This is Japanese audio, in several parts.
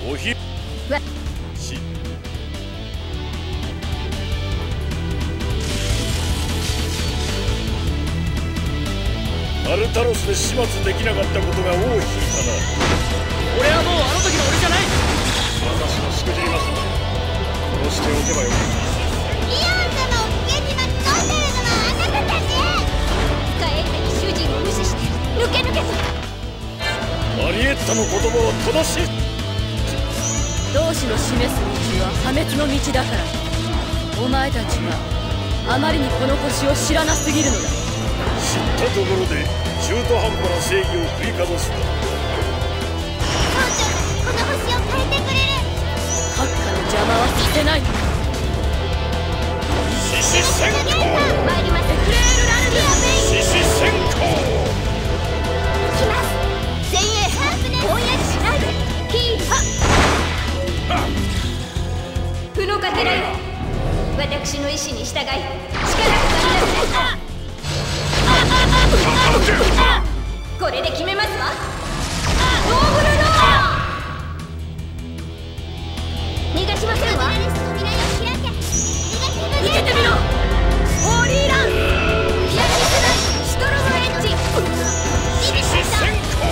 おひわしタルタロスで始末できなかったことが尾を引いたな。 俺はもうあの時の俺じゃない。 私はしくじります。殺しておけばよかった。 リオン様を危険に巻き込んでるのはあなたたち。使えない主人を無視して抜けと。 マリエッタの言葉は正しい。 同志の示す道は破滅の道だから。お前たちはあまりにこの星を知らなすぎるのだ。 知ったところで中途半端な正義を振りかざすな。 村長たちこの星を変えてくれる。 閣下の邪魔はさせない。 獅子先行参ります。フレールラルディアベイ獅子先行行きます。前衛ぼんやりしないで。キーハ負のかけらよ。私の意志に従い力が足りなくなる。これで決めますわ。ノーブルノー逃がしませんわ。受けてみろ。ホーリーランピアニスライストロムエッジ獅子先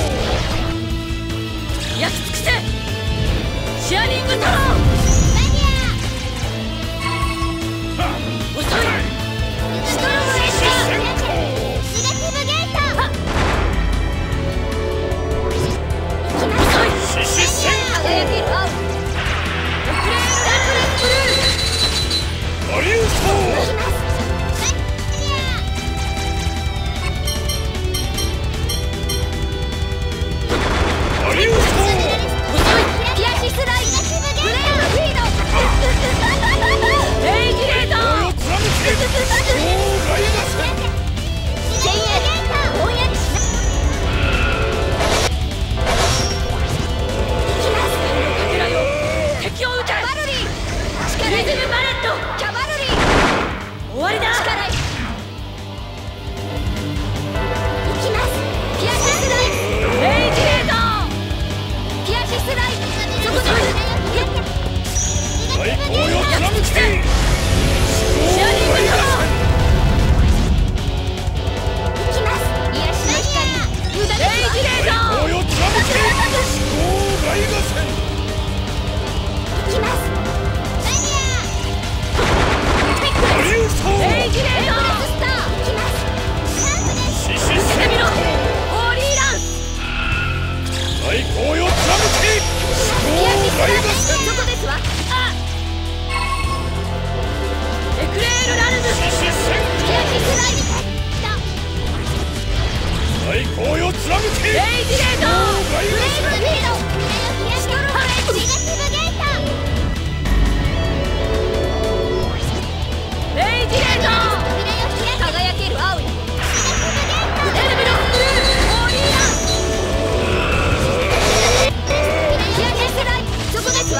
行焼き尽くせ。シェアリングトロー。遅い。 ストロムエッジネガティブゲート。 獅子先行輝ける青。フレールラクレスブルー。 マリウスマリウスピアシスライブレードフィードレイジレーター。 前衛ぼんやりしな。 かけらよ。敵を撃て。 キャバルリーリズムバレット。 キャバルリー終わりだ。 力いきます。ピアシスライレイジレータピアシスライそこで最高よ貫きシェアリングトロいきます。癒しの光無駄ですわ。 レイジレータ最高よ貫き大河戦いきます。 マリウスレイジレータスターいきます。 獅子先見ろ。 行ホーリーラン最高よ貫きピアシスライ大河戦そこですわ。 エクレールラルム。 獅子先ピアシスライ最高よ貫きレイジレータ大ブレイ河戦ブフィードストロムエッジネガティブゲートレイジレータ輝ける青いエルビロホーリーランピアシスライそこですわ。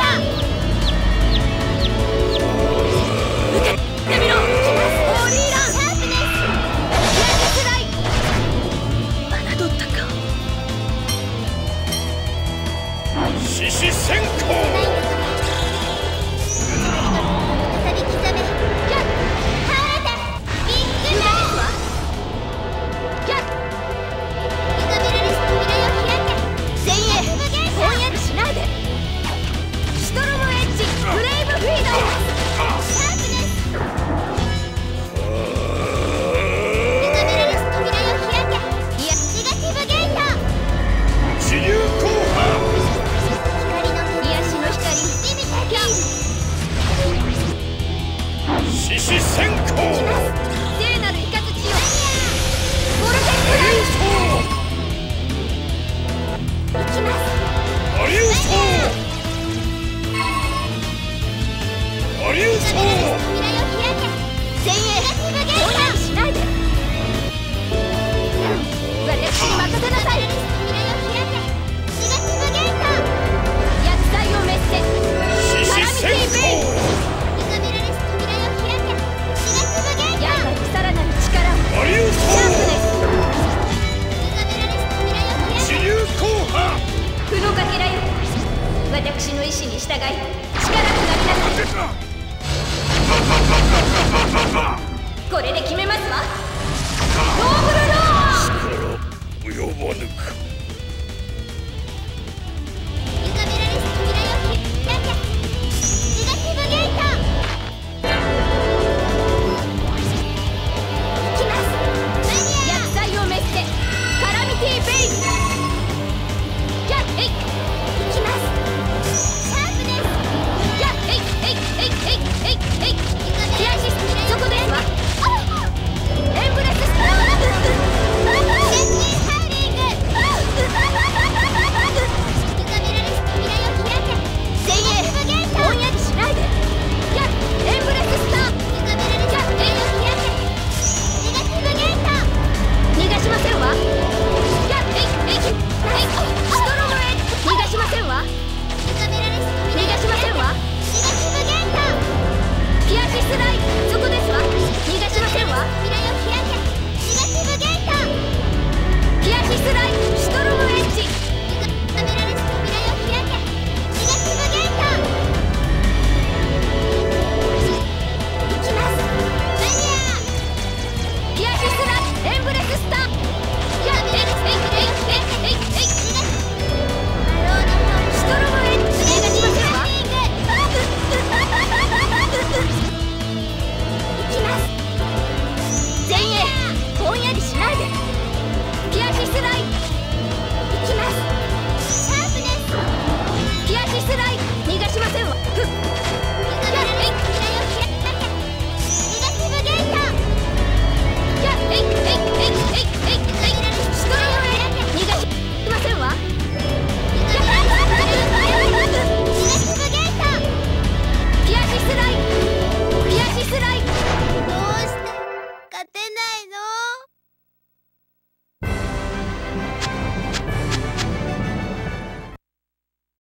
受けてみろ。ホーリーランシャープネスピアシスライ侮ったか。 獅子先行たたき刻め。キャッハータビッグダイスわ。キャッイザベルレス扉よ開け。前衛ぼんやりしないで。ストロムエッジブレイブフィードシャープネスイザベルレス扉よ開け。いやネガティブゲート自流効果光の癒しの光私の意志に従い力となりなさい。これで決めますわ。ノーブルロー力及ばぬか。